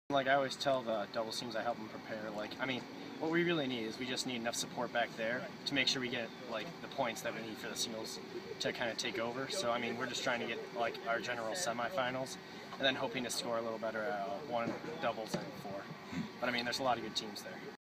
Like I always tell the doubles teams, I help them prepare. Like, I mean, what we really need is we just need enough support back there to make sure we get like the points that we need for the singles to kind of take over. So I mean, we're just trying to get like our general semifinals, and then hoping to score a little better at one doubles and four. But I mean, there's a lot of good teams there.